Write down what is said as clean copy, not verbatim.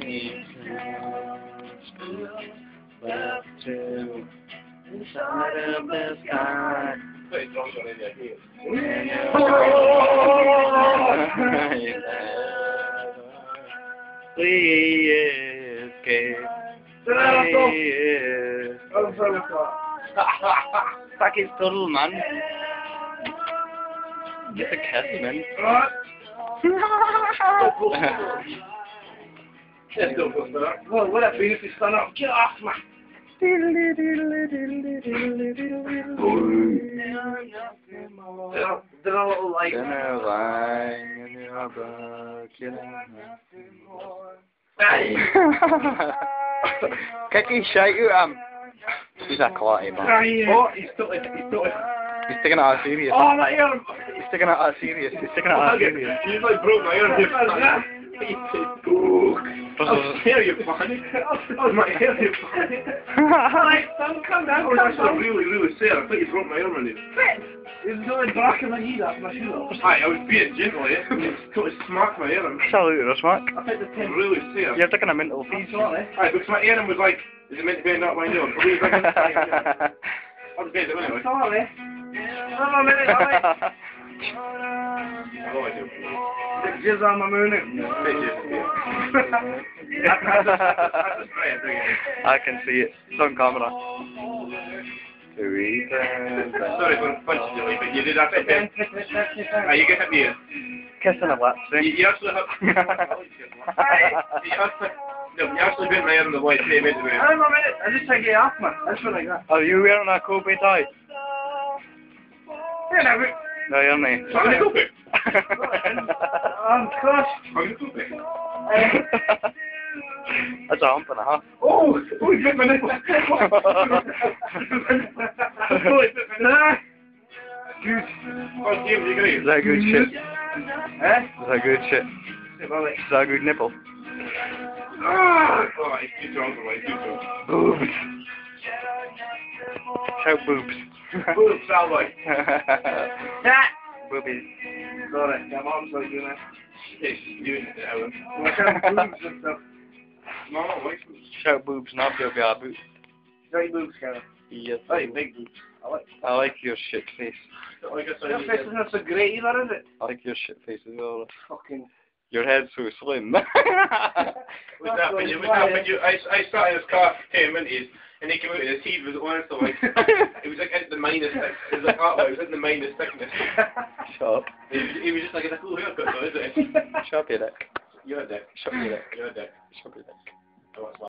left to inside of the sky. Please escape. Fuck his turtle, man. Get a kiss, man. Well, what a beautiful stand up. Get off, man. Did a little like. Kick his shite out him. He's a quality man. Oh, he's still He's taking it out serious. Oh, my ear. He's taking it out serious. He's taking it out serious. He's like broke my ear. I'll scare you, funny. Oh, my hair, you funny. Alright, son, come down. Oh, that's really, really sad. I thought you broke my arm on it. It was only barking my head up, my shoe up. Aye, I was being gentle, eh? Totally smacked my arm. Salute us, Mark. I think the pen really sad. You're taking a mental feed. Aye, because my arm was like, is it meant to bend up my nose? I'll bend it anyway. Sorry. Hold on a minute, alright. Oh, I do. Jizz on my moon. I can see it. It's on camera. Sorry for punching you, but you did have to hit. You get hit me in. Kissing a lap, see? You actually have. You actually bent my arm the way it into me. Hang on a minute. I just take it off, man. That's what I got. Are you wearing a Kobe tie? Yeah, no, no, you're not. How can you Kobe? Gosh. How can you Kobe? That's a hump and a half. Oh, he bit my nipple. Good. Oh, James, you agree? Is that good shit? Eh? Is that good shit? Is that a good nipple? Oh, he's too drunk for me. Too drunk. Boobs. Shout boobs. Boobs, sound like. Boobies. Sorry, my mom's like doing that. She's doing it now. What kind of boobs and stuff? No, I like boobs. Shout boobs, not be a boobs. Great boobs, Karen. Yes. Hey, big boobs. I like your shit face. Your face is not so great either, is it? I like your shit face as well. Fucking. Your head's so slim. I sat in his car for 10 minutes and he came out and his heat was honestly like, it was like at the minus, it was like, oh, it was in the minus thickness. Shut up. He was just like, it's a cool haircut though, isn't it? Shut up your dick. You're a dick. Shut up your dick. You're a dick. Shut up your dick.